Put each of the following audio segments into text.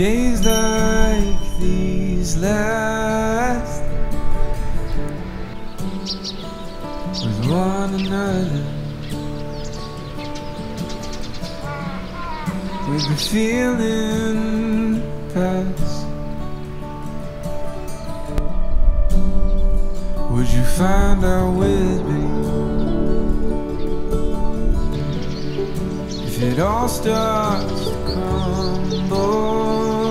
Days like these last with one another, with the feeling pass. Would you find out with me if it all starts to crumble?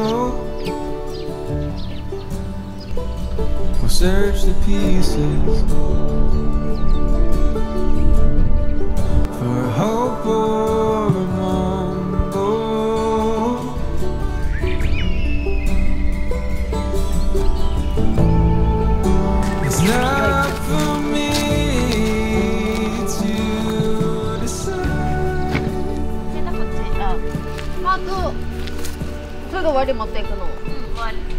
We'll search the pieces for a hope or a mumble. It's not for me to decide. こっちあとすぐ割り持っていくの。割り。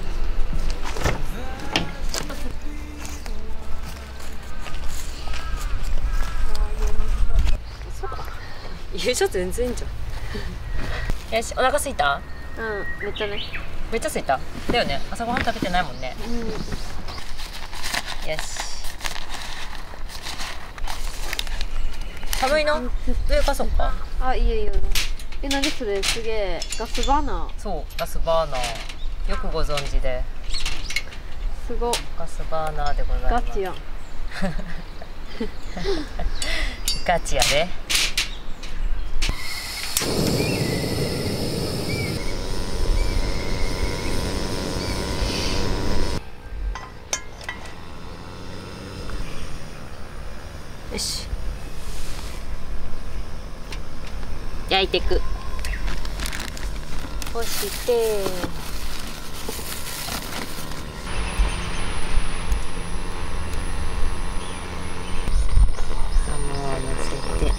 優勝全然いいんじゃん。よし、お腹すいた？ うん、めっちゃね。 めっちゃすいた。だよね。朝ごはん食べてないもんね。 うん。 よし。寒いの？上かそうか。 あ、いいよいいよ。何それ、すげえ。ガスバーナー。 そう、ガスバーナー。よくご存知で。 すご。 ガスバーナーでございます。 ガチやん。 ガチやで。よし。焼いていく。そしてハムをのせて、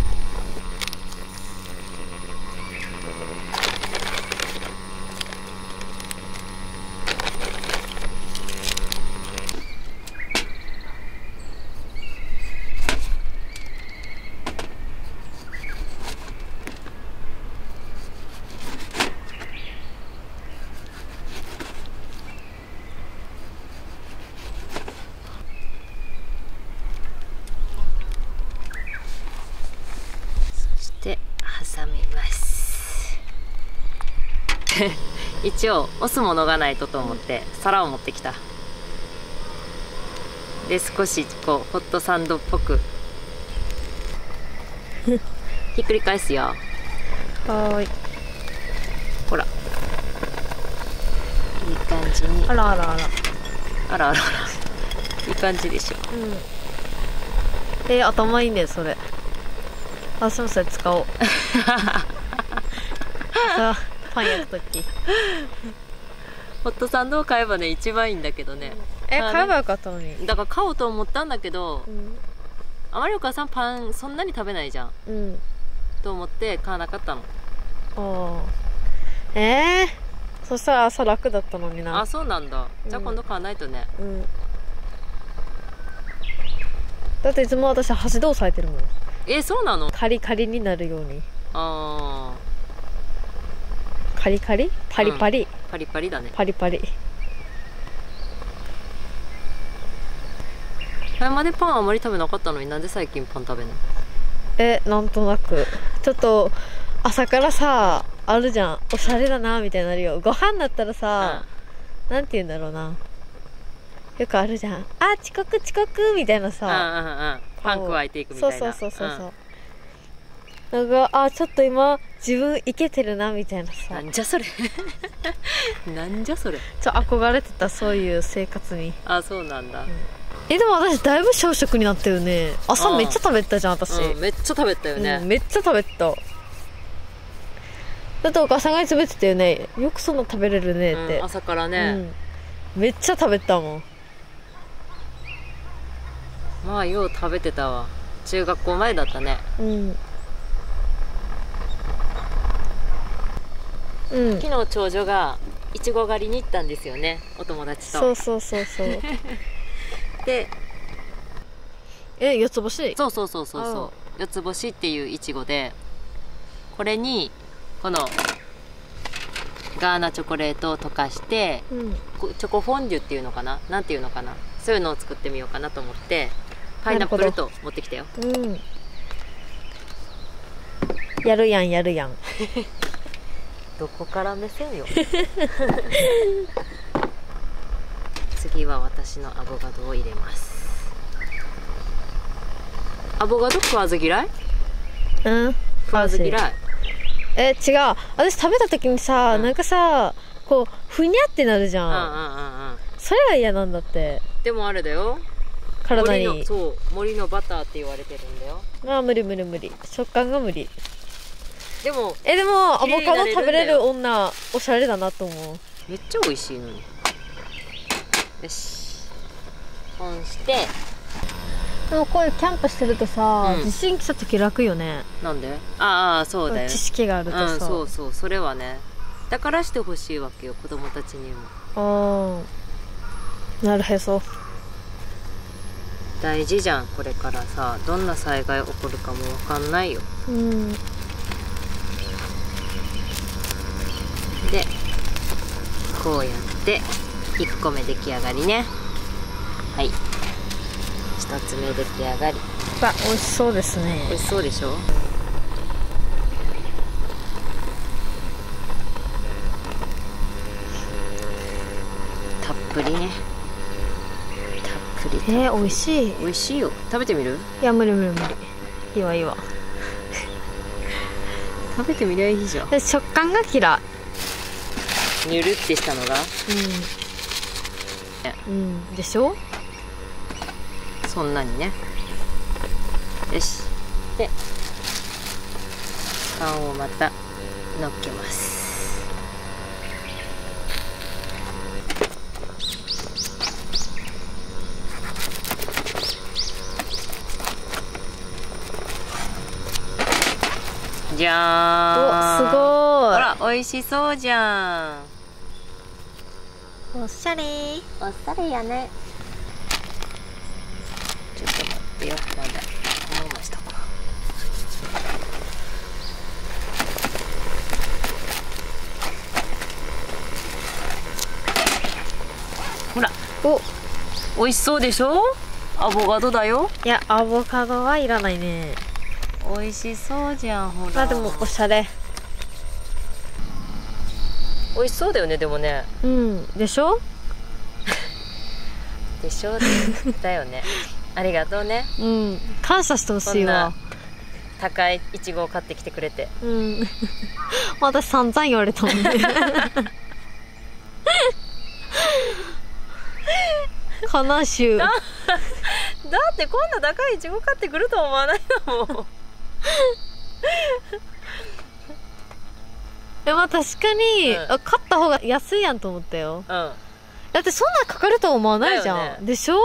挟みます一応押すものがないとと思って皿を持ってきた。で少しこうホットサンドっぽくひっくり返すよ。 はーい。 ほらいい感じに。 あらあらあら。 あらあらあらいい感じでしょ。 うん。頭いいねそれ。あ、すみません、使おう。さあ、パン焼くとき。 ホットサンドを買えばね一番いいんだけどね。 買えばよかったのに。 だから買おうと思ったんだけど、 うん、 あまりお母さんパンそんなに食べないじゃん、 うん、 と思って買わなかったの。 ああ。そしたら朝楽だったのにな。 あ、そうなんだ。じゃあ今度買わないとね。 うん。だっていつも私箸で押さえてるもん。 そうなの？ カリカリになるように。 あカリカリ？パリパリ。 パリパリだね。 パリパリ。 前までパンあまり食べなかったのになんで最近パン食べんの？ なんとなく。ちょっと朝からさ、あるじゃん。おしゃれだなみたいになるよ。ご飯だったらさ、なんて言うんだろうな。よくあるじゃん。あ、遅刻遅刻みたいなさ。 パン加えていくみたいな。 そう。なんか、ちょっと今、自分イケてるなみたいなさ。 なんじゃそれ。なんじゃそれ。 憧れてた、そういう生活に。 あ、そうなんだ。 でも私だいぶ小食になったよね。朝めっちゃ食べたじゃん、私。 めっちゃ食べたよね。 めっちゃ食べた。だってお母さんがいつも言ってたよね。よくそんな食べれるねって。 朝からね。 めっちゃ食べたもん。 まあよう食べてたわ。中学校前だったね。昨日長女がいちご狩りに行ったんですよね、お友達と。 そうで、 四つ星？ そう四つ星っていういちごで、これにこのガーナチョコレートを溶かして、チョコフォンデュっていうのかな、なんていうのかな、そういうのを作ってみようかなと思ってパイナップルと持ってきたよ。 やるやんやるやん。 どこから目線よ。次は私のアボカドを入れます。アボカド食わず嫌い？食わず嫌い。 違う、私食べた時にさ、なんかさ、こうふにゃってなるじゃん。それが嫌なんだって。 でもあれだよ、 体に森のバターって言われてるんだよ。 無理無理無理、食感が無理。 でもアボカド食べれる女おしゃれだなと思う。 めっちゃ美味しいのに。よし、こうして。 でもこういうキャンプしてるとさ、地震来た時楽よね。 なんで？ああ、そうだよ。 知識があるとさ、 そうそう、それはね、だからしてほしいわけよ、子供たちにも。 なるへそ。 大事じゃん、これからさ、どんな災害起こるかもわかんないよ。でこうやって1個目出来上がりね。はい、1つ目出来上がり。 美味しそうですね。 美味しそうでしょ。たっぷりね、たっぷり。 美味しい。 美味しいよ。食べてみる？ いや無理無理無理。いいわいいわ。 食べてみりゃいいじゃん。 で食感が嫌い。 ニュルってしたのが。 でしょ。 そんなにね。よし。でパンをまたのっけます。じゃーん。 すごい。ほら、美味しそうじゃん。 おしゃれ。 おしゃれやね。ちょっと待ってよ、まだもうしとこう。ほら、美味しそうでしょ。アボカドだよ。 いや、アボカドはいらないね。 美味しそうじゃん、ほら。 でもおしゃれ。 美味しそうだよね、でもね。 でしょ。 でしょ。だよね。ありがとうね。 感謝してほしいわ。 高いイチゴを買ってきてくれて。 私散々言われたもんね。悲しゅう。 だってこんな高いイチゴ買ってくると思わないのもん。 でも確かに、買った方が安いやんと思ったよ。だってそんなかかると思わないじゃん。でしょ。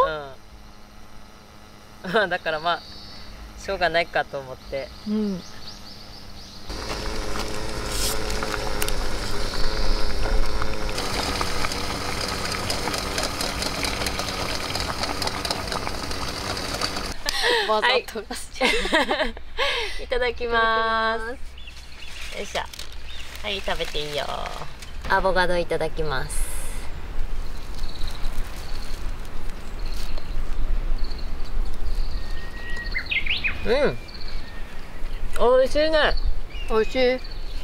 だからまあしょうがないかと思って。 わざといただきます。よいしょ。はい、食べていいよ。アボカドいただきます。美味しいね。 美味しい。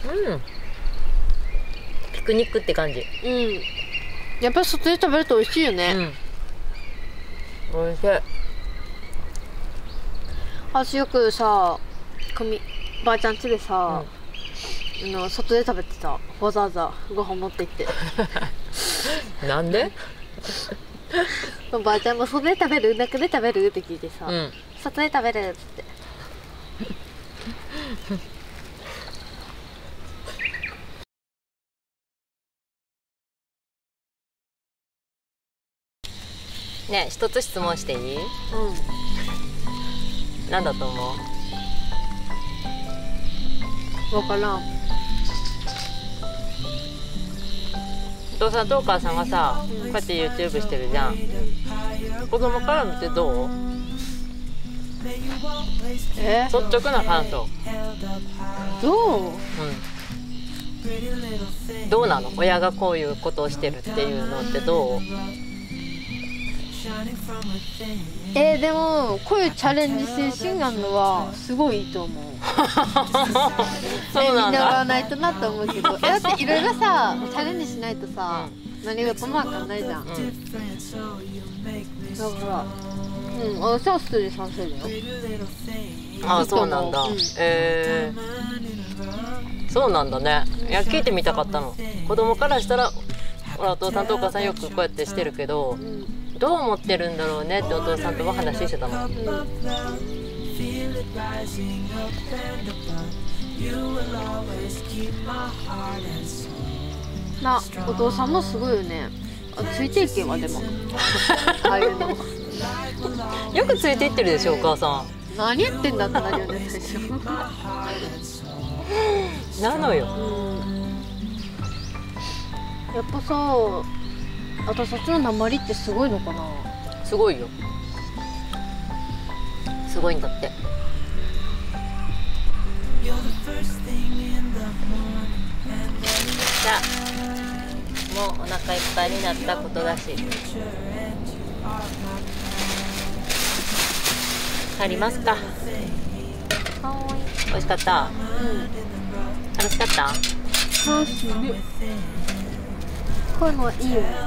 ピクニックって感じ。 やっぱり外で食べると美味しいよね。 美味しい。 私よくさ、ばあちゃん家でさ、外で食べてた。わざわざご飯持って行って。 なんで？ ばあちゃんも外で食べる？中で食べる？って聞いてさ、外で食べるっつって。 ねえ、一つ質問していい？何だと思う？ わからん。 お父さんとお母さんがさ、こうやって YouTube してるじゃん。子供から見てどう？率直な感想。 どう？ どうなの？親がこういうことをしてるっていうのってどう？ でもこういうチャレンジ精神があるのはすごいいいと思う。 そうなん見習わだ。 ないとなと思うけど、だっていろいろさチャレンジしないとさ、何事も分かんないじゃん。だから私はストーリー賛成だよ。 あ、そうなんだ。そうなんだね。いや、聞いてみたかったの。子供からしたらほらお父さんとお母さんよくこうやってしてるけど、どう思ってるんだろうねってお父さんとも話してたの。 お父さんもすごいよね。ついていけばでもああいうのよくついていってるでしょお母さん。 何言ってんだってなるよね最初なのよ。 やっぱさ、私たちの訛りってすごいのかな。 すごいよ。すごいんだって。じゃあもうお腹いっぱいになったことだし帰りますか。美味しかった？楽しかった？ 楽しいね。こういうのはいいよね。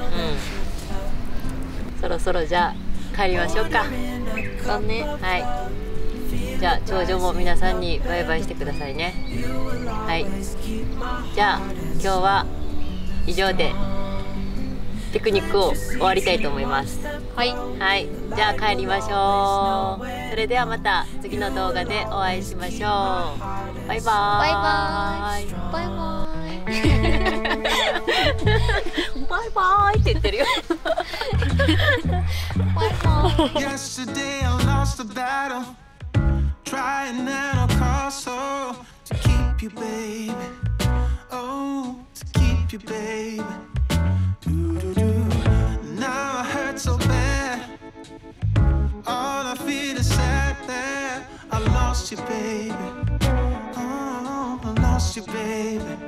そろそろじゃあ帰りましょうか。 だね。 はい。じゃあ長女も皆さんにバイバイしてくださいね。はい。じゃあ今日は以上でピクニックを終わりたいと思います。 はい。 はい。じゃあ帰りましょう。それではまた次の動画でお会いしましょう。バイバーイ。 バイバイ。バイバイ。 バイバイって言ってるよ。 バイバイ。 Yesterday I lost the battle, trying at all costs, oh, to keep you, baby. Oh, to keep you, baby. Do-do-do. Now I hurt so bad. All I feel is sad that I lost you, baby. Oh, I lost you, baby.